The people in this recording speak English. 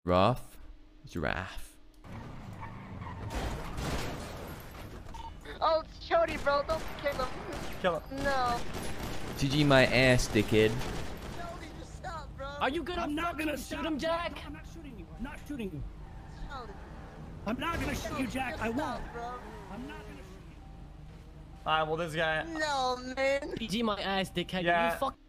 Giraffe. Oh, it's Chodie, bro. Don't kill him. Kill him. No. GG my ass, dickhead. Chodie, just stop, bro. Are you gonna I'm not gonna shoot him, Jack? No, I'm not shooting you. I'm not shooting you. Chodie. I'm not gonna shoot you, Jack. I won't. Stop, bro. I'm not gonna shoot you. Alright, well, this guy. No, man. PG my ass, dickhead. Yeah. You fuck.